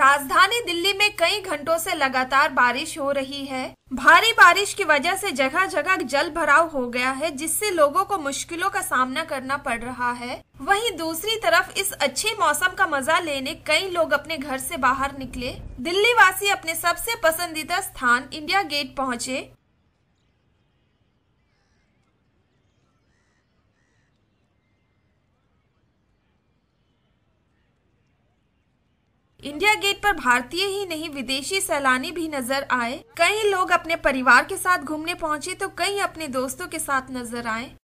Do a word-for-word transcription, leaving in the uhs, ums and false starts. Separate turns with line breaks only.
राजधानी दिल्ली में कई घंटों से लगातार बारिश हो रही है। भारी बारिश की वजह से जगह जगह जल भराव हो गया है, जिससे लोगों को मुश्किलों का सामना करना पड़ रहा है। वहीं दूसरी तरफ इस अच्छे मौसम का मजा लेने कई लोग अपने घर से बाहर निकले। दिल्ली वासी अपने सबसे पसंदीदा स्थान इंडिया गेट पहुंचे। इंडिया गेट पर भारतीय ही नहीं विदेशी सैलानी भी नजर आए। कई लोग अपने परिवार के साथ घूमने पहुंचे तो कई अपने दोस्तों के साथ नजर आए।